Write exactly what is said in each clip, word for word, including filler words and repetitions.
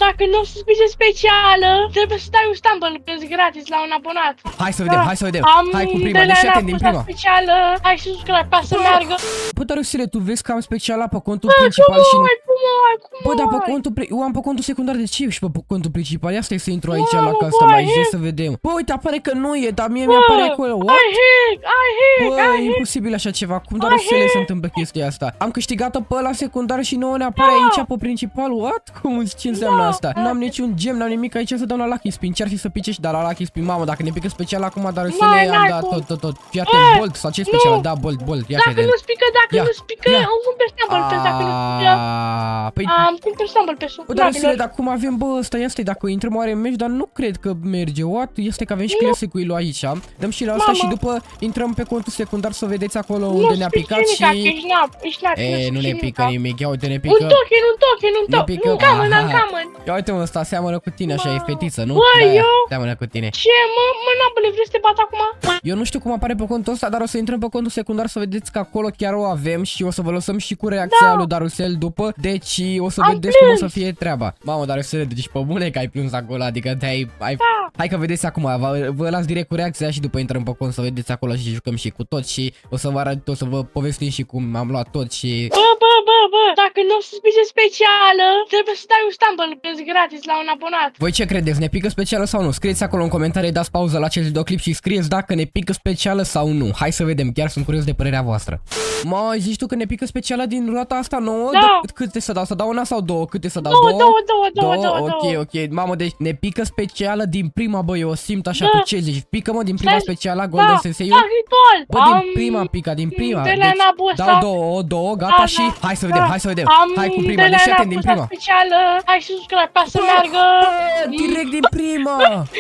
dacă nu o să spice specială, trebuie să dai un stumble pe gratis la un abonat. Hai să vedem, hai să vedem. Am Hai cu prima, de la deci atent din prima. specială, hai să subscribe ca să meargă. Bă, dar Rusile, tu vezi că am speciala pe contul principal și nu... Cum ai, cum ai, cum ai? Bă, dar pe contul, eu am pe contul secundar, de ce și pe contul principal? Ia stai să intru aici Mamă, la bă, customize ai să vedem. Bă, uite, apare că nu e, dar mie mi-apare acolo. What? Ai hack, ai hack, Bă, ai e hack. imposibil așa ceva. Cum doar Rusile se întâmplă chestia asta? Am câștigat-o pe ăla secundar și nouă ne apare aici pe principal. What? Cum, ce înseamnă asta? N-am niciun gem, n-am nimic aici să dau la Lucky Spin. Ce-ar fi să pice și da la Lucky Spin? Mamă, dacă ne pică special acum, dar Rusile am dat tot, tot, tot. Fii atent, Bolt sau ce special? Da, Bolt, Bolt. Ia Dacă nu spică, dacă Ia, nu spică, ia. am cumpăr stumble pe dacă nu spică. Păi, Am cumpăr stumble pe bă, dar Rusile, superabilor. dar cum avem, bă, ăsta, ia stai, dacă intrăm oare în meci, dar nu cred că merge. What? Este că avem și classic-ul lui aici. Dăm și la asta și după intrăm pe contul secundar să vedeți acolo unde ne-a picat și... Ești nap, ești nap, E, nu ne pică nimic, ia uite, ne Un pică. token, un token, un Ne token, pică. un common, un Aha. common. Ia uite, mă, ăsta seamănă cu tine, așa, e fetiță, nu? Bă, Da, eu- seamănă cu tine. Ce, mă, mă, nabule, vrei să te bat acum? Eu nu știu cum apare pe contul ăsta, dar o să intrăm pe contul secundar să vedeți că acolo chiar o avem și o să vă lăsăm și cu reacția Da. lui Darusel după. Deci o să Am vedeți cum o să plâns. fie treaba. Mamă, Darusel, deci pe bune că ai plâns acolo, adică te-ai... Ai... Da. Hai că vedeți acum, vă, vă las direct cu reacția și după intrăm pe cont să vedeți acolo și jucăm și cu toți și o să vă arăt, o să vă povestim și cum am luat tot și... Bă, bă, bă, bă, dacă nu o să spice specială, trebuie să dai un stumble pe gratis la un abonat. Voi ce credeți? Ne pică specială sau nu? Scrieți acolo în comentarii, dați pauză la acest videoclip și scrieți dacă ne pică specială sau nu. Hai să vedem, chiar sunt curios de părerea voastră. Mă, zici tu că ne pică specială din roata asta nouă? Da. De câte să dau? Să dau una sau două? Câte să dau? Două, două, două, două, două, Ok, două. ok. Mamă, deci ne pică specială din prima, bă, eu o simt așa, Da. tu ce zici? Pică-mă din prima Da. specială Golden Da, Sensei? da, ritual. Bă, din Am- prima pica, din prima. de la Deci, Nabu ăsta. dau două, două, gata Da, și... da, Hai să vedem, da. hai să vedem. Am Hai cu prima, de la deci atent din Nabu prima. specială, hai să subscribe ca să meargă. Direct din prima.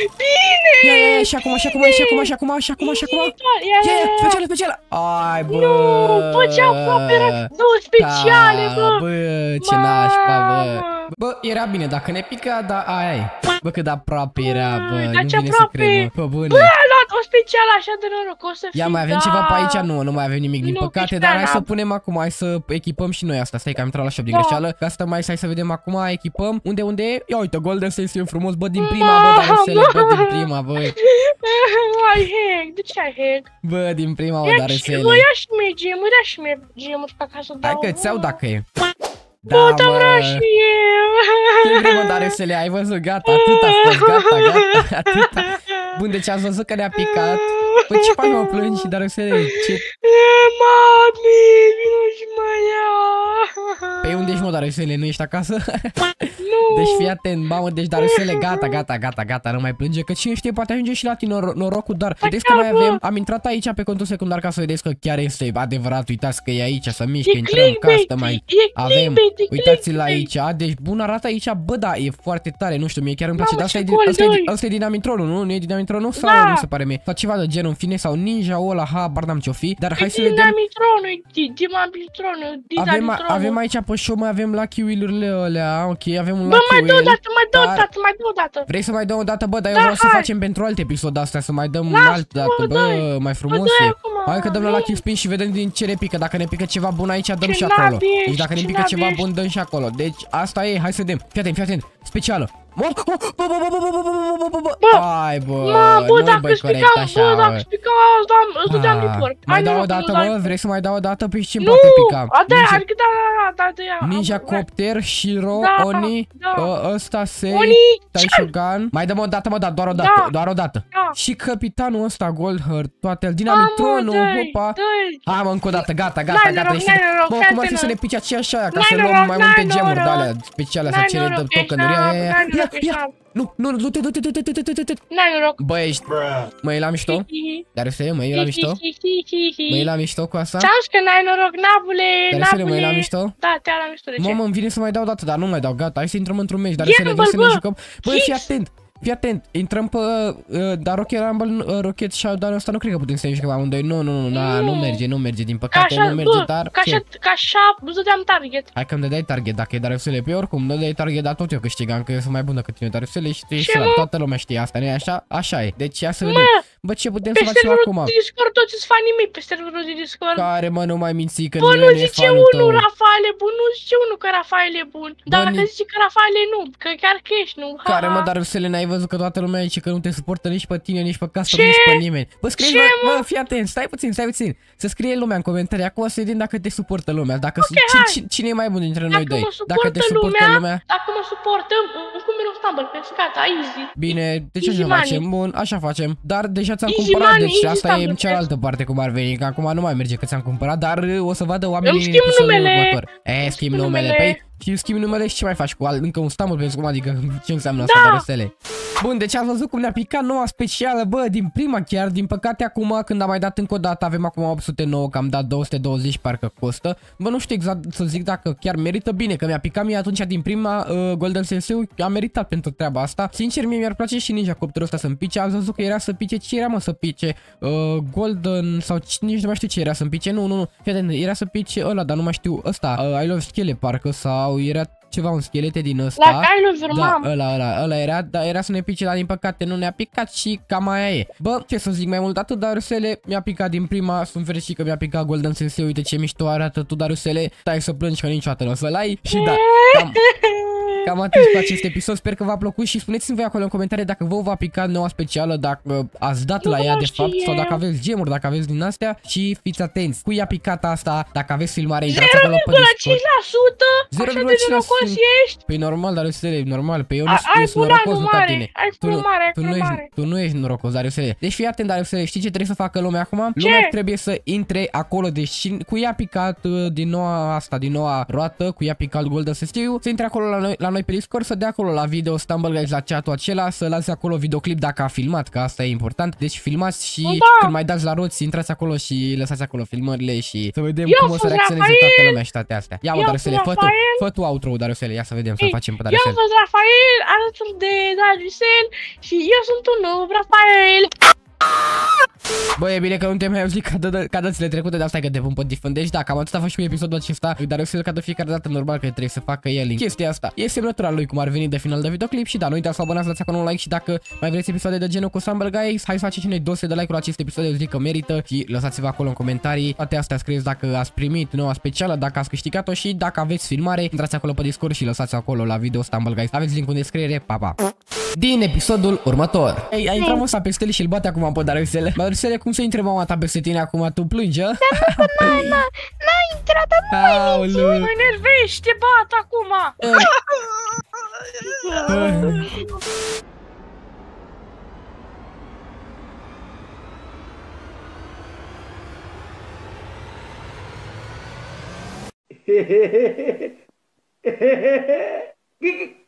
Bine! Ia, ia, ia, și acum, și acum, și acum, și acum, și acum, și acum. Ia, Ia, ia, ia, ia. specială, specială. Ai, bă. Nu, bă, ce aproape era. Două speciale, Da, bă. bă, ce nașpa, bă. Mamă. Bă, era bine, dacă ne pica, da, aia e. Bă, cât de aproape era, bă, Dar nu ce vine să aproape. cred, bă, pe bune. Bă, a luat o specială așa de norocos să fii. Ia, mai avem da. ceva pe aici? Nu, nu mai avem nimic, din Nu, păcate, pici dar pe hai să nab. punem acum, hai să echipăm și noi asta. Stai că am intrat la shop din Da. greșeală. Ca asta mai hai să vedem acum, echipăm. Unde, unde e? Ia uite, Golden Sensei frumos, bă, din prima, bă, dar înțeleg, bă, din prima, bă. Ai hack, de ce ai hack? Bă, din prima, bă, dar Ia și, înțeleg. bă, ia și mie gemuri, ia și mie gemuri ca să dau. Hai că ți-au dacă e. Bă, dar vreau și eu. Ce vrei, mă, dar să le ai văzut, gata, atât a fost, gata, gata, atâta. Bun, deci ați văzut că ne-a picat. Păi ce faci, mă, plângi, dar să le ce... Mami, vino și mă ia. Pe unde ești, mă, dar să le nu ești acasă? Nu. Deci fii atent, mamă, deci dar să le gata, gata, gata, gata, nu mai plânge, că cine știe, poate ajunge și la tine nor norocul, dar vedeți că mai avem, am intrat aici pe contul secundar ca să vedeți că chiar este adevărat, uitați că e aici, să mișcă, E intrăm, clickbait, castă mai e avem, clickbait, e uitați-l clickbait. aici, deci bun arată aici, bă, da, e foarte tare, nu știu, mie chiar îmi place, Mamă, dar asta e, ce din- asta e, golduri. asta e Dinamitronul, nu? Nu e Dinamitronul sau Da. nu se pare mie, sau ceva de genul, în fine, sau Ninja-ul ăla, habar n-am ce-o fi, dar hai să vedem. Dinamitronul, Dinamitronul, Avem, Dinamitronul. avem aici pe show, mai avem Lucky Wheel-urile alea, ok, avem un Bă, Lucky mai dă o Wheel. dată, mai dă o dar- dată, mai dă o dată. Vrei să mai dăm o dată, bă, dar eu Da, vreau să hai. facem pentru alt episod asta, să mai dăm Lasă, alt dată, bă, bă, dai. mai frumos dai e. acum, Hai că dăm la nu. Lucky Spin și vedem din ce ne pică, dacă ne pică ceva bun aici, dăm Ce și acolo. nabi ești, Deci dacă ne ce pică nabi ceva ești. bun, dăm și acolo. Deci asta e, hai să vedem. Fii atent, fii atent, specială. Bă, bă, bă, bă, bă, bă, bă, bă, bă, bă, bă, Bă, hai, bă, Mă, bă, nu-i dacă băi corect spicam, așa, bă, dacă bă. spicam, îți dam, îți dădeam Ah, report. Mai Hai, dau o noroc, dată, nu dai. mă, vrei să mai dau o dată? Păi ce Nu, poate pica? a, da, Ninja- adică da, da, da, da, da. Ninja am- Copter, Shiro, Da, Oni, da. ă, ăsta, Sei, Oni, Taishogun. Mai dăm o dată, mă, da, doar o dată, Da. doar o dată. Da. Și capitanul ăsta, Goldheart, toate, Dinamitronul, Mamă, dă-i, hopa. dă-i. Hai, mă, încă o dată, gata, gata, N-ai gata. noroc, ești- n-ai noroc, Bă, cum ar fi fratele. să ne pice aceeași aia, ca N-ai să luăm noroc, mai n-ai multe gemuri de noroc. alea speciale, să N-ai cere noroc, dăm ești tokenuri. Ia, nab, ia, ia, n-ai ia, noroc, ești ia. nab. Nu, nu, nu, du-te, du-te, du-te, du-te, du-te, du-te. N-ai noroc. Bă, ești, mă, e la mișto? Dar să mă, e la mișto? Mă, e la mișto cu asta? Ți-am zis că n-ai noroc, nabule, Dar să le mă, e nabule. la mișto? Da, te-am la mișto, de ce? Mă, mă, îmi vine să mai dau o dată, dar nu mai dau, gata, hai să intrăm într-un meci, dar Ia, să le bă, vrei să ne bă, jucăm. Bă, fix. fii atent, fii atent, intrăm pe, uh, dar Rocket Rumble, uh, Rocket Showdown ăsta nu cred că putem să ne jucăm amândoi, nu, nu, nu, na, nu Nu. merge, nu merge, din Ca păcate așa, nu merge, bă, dar ca ce? așa, ca așa, îți dădeam target. Hai că îmi dădeai target, dacă e Darusele, pe oricum, nu dădeai target, dar tot eu câștigam, că eu sunt mai bun decât tine Darusele și tu ești Ce, slab, mă? toată lumea știe asta, nu e așa? Așa e, deci ia să vedem. Mă, Bă, ce putem Pe să facem serverul acum? de Discord toți sunt fanii mei pe serverul de Discord. Care, mă, nu mai minți că Bă, nu nimeni nu e zice fanul unul tău. Rafael e bun, nu zice unul că Rafael e bun. Dacă ni- zice că Rafael e nu, că chiar că ești nu. Ha, Care, mă, ha. dar Rusele, n-ai văzut că toată lumea zice că nu te suportă nici pe tine, nici pe castă, Ce? nici pe nimeni. Bă, scrie, Ce, bă, mă? bă, fii atent, stai puțin, stai puțin. Să scrie lumea în comentarii acum să vedem dacă te suportă lumea. Dacă Ok, ci- hai. ci- cine e mai bun dintre Dacă noi doi? mă Dacă te suportă suportă lumea, lumea. dacă mă suportă, cum e un stumble pe scata, easy. Bine, deci Easy așa money. facem, bun, așa facem. Dar deja ți-am Easy cumpărat, money, deci easy asta e în stumble cealaltă parte cum ar veni, că acum nu mai merge că ți-am cumpărat, dar o să vadă oamenii Îmi în schimb episodul numele. următor. E, Îmi schimb schimb numele. numele. Păi, și schimb numele și ce mai faci cu alt, încă un stumble pe cum, adică ce înseamnă asta, Da. dar Rusele? Bun, deci ați văzut cum ne-a picat noua specială, bă, din prima chiar, din păcate acum când am mai dat încă o dată avem acum opt sute nouă, că am dat două sute douăzeci parcă costă. Bă, nu știu exact să zic dacă chiar merită bine, că mi-a picat mie atunci din prima uh, Golden Sensei, a meritat pentru treaba asta. Sincer, mie mi-ar place și Ninja Copterul ăsta să-mi pice, am văzut că era să pice, ce era mă să pice? Uh, Golden sau nici nu mai știu ce era să-mi pice, nu, nu, nu, fii atent, era să pice ăla, dar nu mai știu, ăsta, uh, I Love Schele parcă sau era ceva, un schelete din ăsta. La Kylo Da, Mam. ăla, ăla, ăla era, dar era să ne pice, dar din păcate nu ne-a picat și cam aia e. Bă, ce să zic mai mult atât, Darusele, mi-a picat din prima, sunt fericit că mi-a picat Golden Sensei, uite ce mișto arată tu, Darusele, stai să plângi că niciodată nu o să-l ai și da, cam, cam atât cu acest episod, sper că v-a plăcut și spuneți-mi voi acolo în comentarii dacă vă va pica noua specială, dacă ați dat la ea de fapt sau dacă aveți gemuri, dacă aveți din astea și fiți atenți, cui a picat asta, dacă aveți filmare, intrați acolo pe Discord. cinci la sută Așa de norocos ești. Păi normal, Darusele, normal, pe eu nu A- ai sunt culoare norocos, nu ca mare, tine. ai Tu nu, culoare, ai tu, nu ești, culoare. tu nu ești norocos, Darusele. Deci fii atent, Darusele, știi ce trebuie să facă lumea acum? Lumea trebuie să intre acolo, deci cu ea picat uh, din noua asta, din noua roată, cu ea picat Golden Sensei, să intre acolo la noi, la noi pe Discord, să dea acolo la video Stumble Guys, la chatul acela, să lase acolo videoclip dacă a filmat, că asta e important. Deci filmați și Da. când mai dați la roți, intrați acolo și lăsați acolo filmările și să vedem Eu cum o să sunt reacționeze Rafael. toată lumea și toate astea. Ia mă, Eu Darusele, sunt fă tu, Rafael. fă tu outro, Darusele, ia să vedem, să Ei, facem pe Eu Darusele. sunt Rafael, alături de Darusel și eu sunt un nou Rafael. Bă, e bine că nu te mai auzit ca, dă, ca dățile trecute, de asta e că te pun pe different. Deci da, cam atât a fost și cu episodul acesta, dar eu să ca de fiecare dată normal că trebuie să facă el în chestia asta. E semnătura lui cum ar veni de final de videoclip și da, nu uitați să abonați, dați acolo un like și dacă mai vreți episoade de genul cu Stumble Guys, hai să faceți și noi două sute de like-uri la acest episod, eu zic că merită și lăsați-vă acolo în comentarii. Toate astea scrieți dacă ați primit noua specială, dacă ați câștigat-o și dacă aveți filmare, intrați acolo pe Discord și lăsați acolo la video Stumble Guys. Aveți linkul în descriere, pa, pa. Din episodul următor. Ei, ai intrat ăsta peste el și îl bate acum pe Darusele. Darusele, cum să intre mama ta peste tine acum? Tu plângi, a? N-a intrat, dar nu Aoleu. mă enervești, te bat acum. Hehehehe